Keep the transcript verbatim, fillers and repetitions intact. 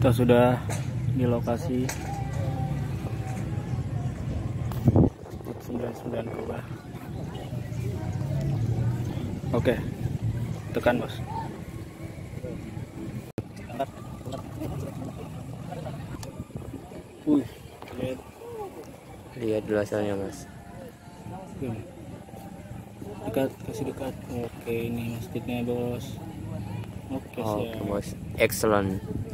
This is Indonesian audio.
Kita sudah di lokasi sembilan puluh sembilan kubah. Oke, tekan bos. Wih, lihat, lihat dulu hasilnya mas. hmm. Dekat, kasih dekat. Oke, ini masjidnya bos. Oke, Oke siap. bos, excellent.